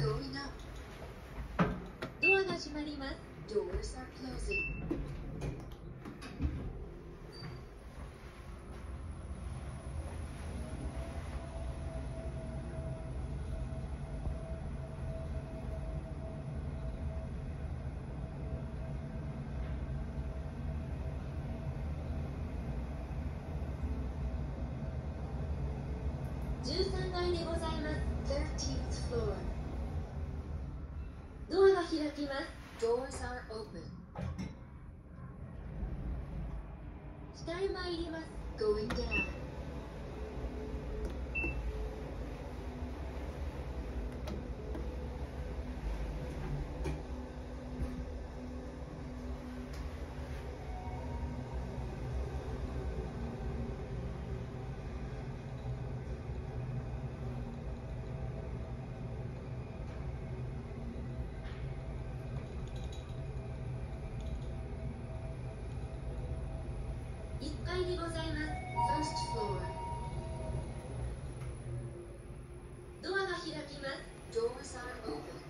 Going up. ドアが閉まります。 Doors are closing. 13階でございます。 13th floor. ドアが開きます。 Doors are open. 下へ参ります。 Going down. 1階でございます。 First floor. ドアが開きます。 Doors are open.